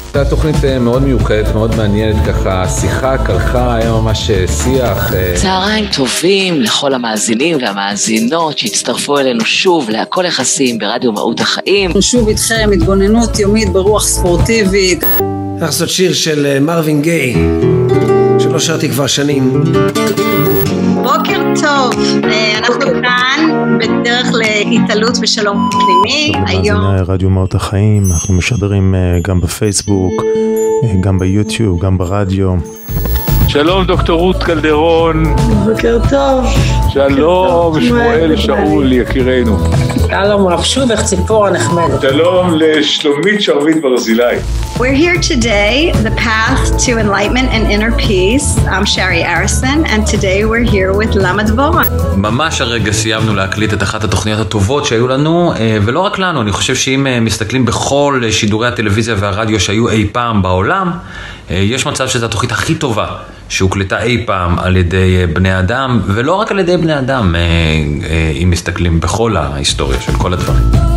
הייתה תוכנית מאוד מיוחדת, מאוד מעניינת, ככה שיחה, קלחה, היה ממש שיח. צהריים טובים לכל המאזינים והמאזינות שהצטרפו אלינו שוב להכל יחסים ברדיו מהות החיים. שוב איתכם התבוננות יומית ברוח ספורטיבית. צריך לעשות שיר של מרווין גיי, שלא שרתי כבר שנים. בוקר טוב, אנחנו כאן בדרך להתעלות ושלום פנימי. היום רדיו מהות החיים, אנחנו משדרים גם בפייסבוק, גם ביוטיוב, גם ברדיו. שלום דוקטור רות קלדרון. בוקר טוב. שלום שמואל שאול יקירנו. שלום רב שובך ציפור הנחמדת. שלום לשלומית שרביט ברזילי. We're here today, the path to enlightenment and inner peace. I'm Shari Arison, and today we're here with למה דבורה. ממש הרגע סיימנו להקליט את אחת התוכניות הטובות שהיו לנו, ולא רק לנו, אני חושב שאם מסתכלים בכל שידורי הטלוויזיה והרדיו שהיו אי פעם בעולם, יש מצב שזו התוכנית הכי טובה שהוקלטה אי פעם על ידי בני אדם, ולא רק על ידי בני אדם, אם מסתכלים בכל ההיסטוריה של כל הדברים.